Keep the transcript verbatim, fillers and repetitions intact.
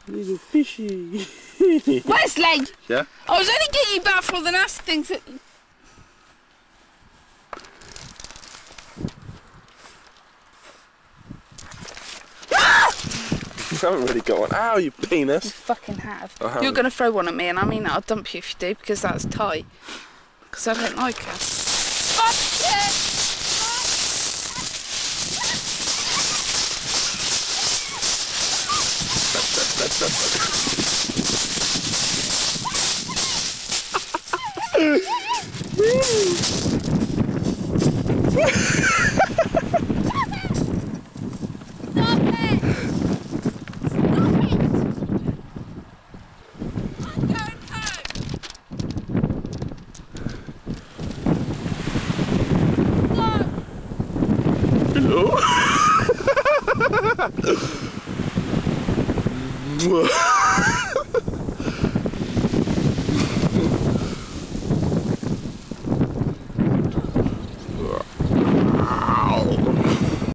Little fishy. Wesley! Yeah? I was only getting you back for all the nasty things that... You haven't really got one. Ow, you penis. You fucking have. I haven't. You're going to throw one at me, and I mean that. I'll dump you if you do, because that's tight. Because I don't like her. Fuck it! Hello?